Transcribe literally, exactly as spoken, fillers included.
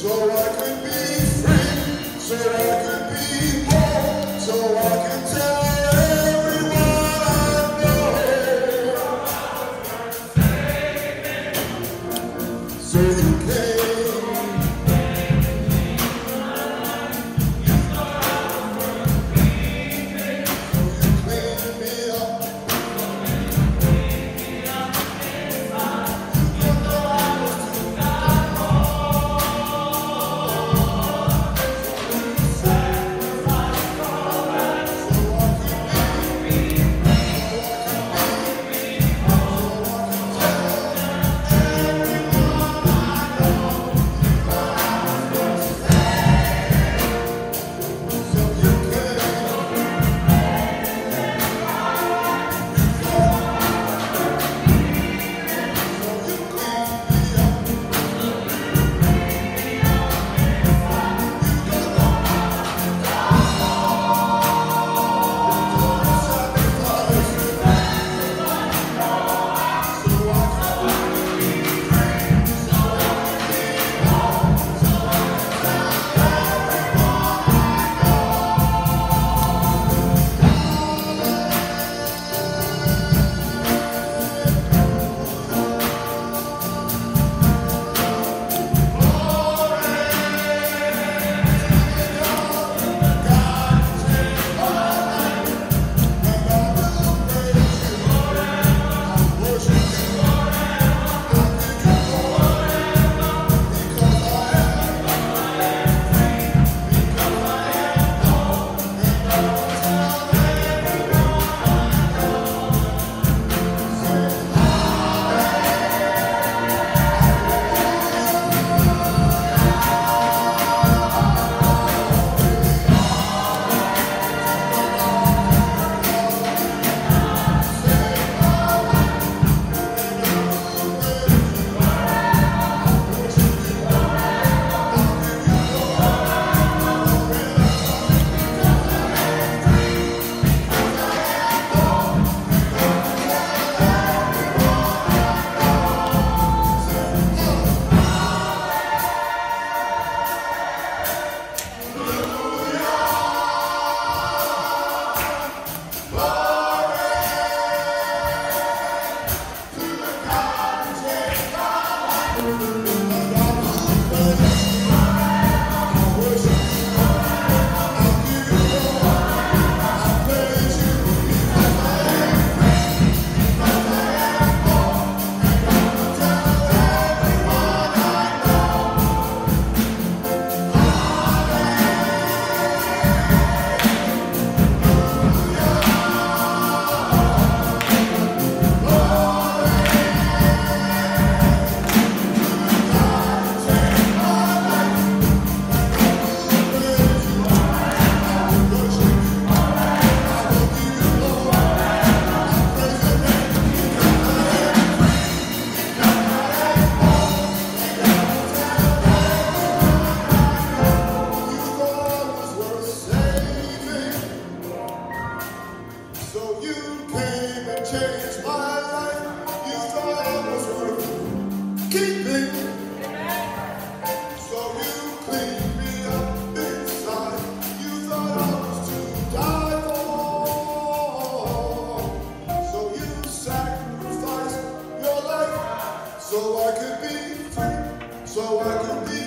so I could be free, so I could be whole, so I could tell everyone I know. So you came, so you cleaned me up. So you came and changed my life. You thought I was worth keeping. So you cleaned me up inside. You thought I was to die for. So you sacrificed your life so I could be free, so I could be